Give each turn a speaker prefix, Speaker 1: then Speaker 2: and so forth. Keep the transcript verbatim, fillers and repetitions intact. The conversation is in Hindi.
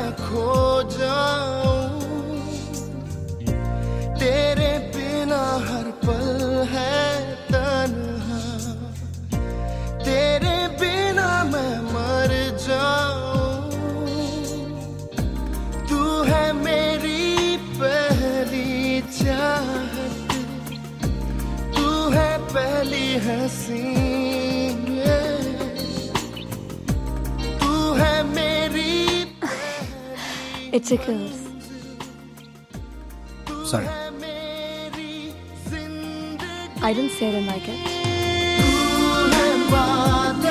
Speaker 1: खो जाऊं, तेरे बिना हर पल है तन्हा, तेरे बिना मैं मर जाऊं। तू है मेरी पहली चाहत, तू है पहली हंसी, तू है मेरी।
Speaker 2: It tickles.
Speaker 3: Sorry.
Speaker 2: I didn't say I didn't like it.
Speaker 1: तू है बात